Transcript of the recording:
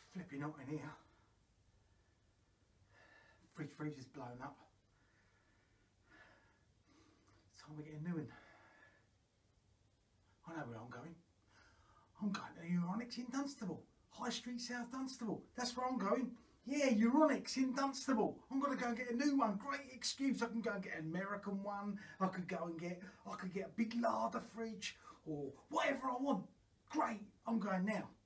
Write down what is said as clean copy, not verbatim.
flipping hot in here. Freezer's blown up. It's time we get a new one. I know where I'm going. I'm going to Euronics in Dunstable. High Street, South Dunstable. That's where I'm going. Yeah, Euronics in Dunstable. I'm going to go and get a new one. Great excuse. I can go and get an American one. I could get a big larder fridge or whatever I want. Great. I'm going now.